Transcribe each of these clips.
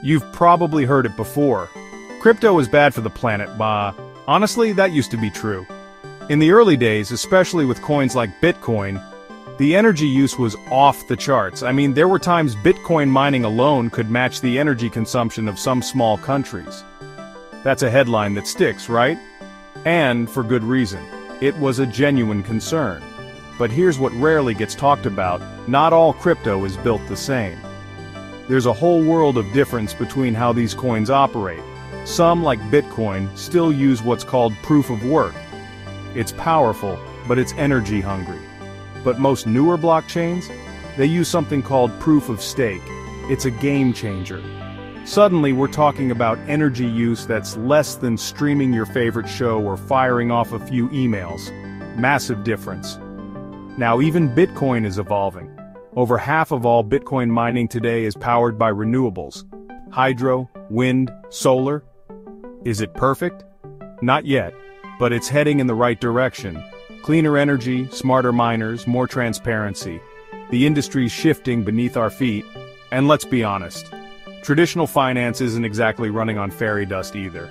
You've probably heard it before. Crypto is bad for the planet, honestly, that used to be true. In the early days, especially with coins like Bitcoin, the energy use was off the charts. I mean, there were times Bitcoin mining alone could match the energy consumption of some small countries. That's a headline that sticks, right? And for good reason. It was a genuine concern. But here's what rarely gets talked about: not all crypto is built the same. There's a whole world of difference between how these coins operate. Some, like Bitcoin, still use what's called proof of work. It's powerful, but it's energy hungry. But most newer blockchains, they use something called proof of stake. It's a game changer. Suddenly we're talking about energy use that's less than streaming your favorite show or firing off a few emails. Massive difference. Now even Bitcoin is evolving. Over half of all Bitcoin mining today is powered by renewables. Hydro, wind, solar. Is it perfect? Not yet, but it's heading in the right direction. Cleaner energy, smarter miners, more transparency. The industry's shifting beneath our feet, and let's be honest, traditional finance isn't exactly running on fairy dust either.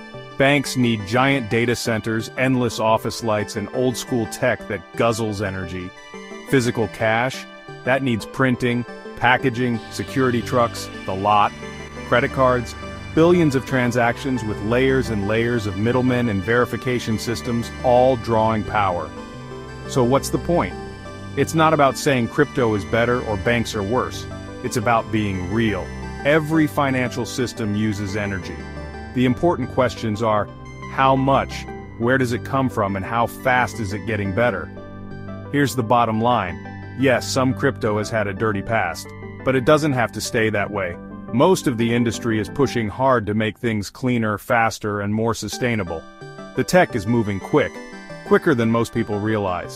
Banks need giant data centers, endless office lights, and old-school tech that guzzles energy. Physical cash, that needs printing, packaging, security trucks, the lot. Credit cards, billions of transactions with layers and layers of middlemen and verification systems, all drawing power. So what's the point? It's not about saying crypto is better or banks are worse. It's about being real. Every financial system uses energy. The important questions are, how much, where does it come from, and how fast is it getting better? Here's the bottom line. Yes, some crypto has had a dirty past, but it doesn't have to stay that way. Most of the industry is pushing hard to make things cleaner, faster, and more sustainable. The tech is moving quicker than most people realize.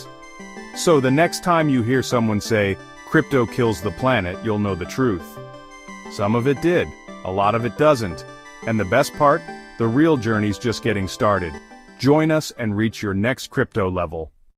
So the next time you hear someone say, crypto kills the planet, you'll know the truth. Some of it did, a lot of it doesn't. And the best part? The real journey's just getting started. Join us and reach your next crypto level.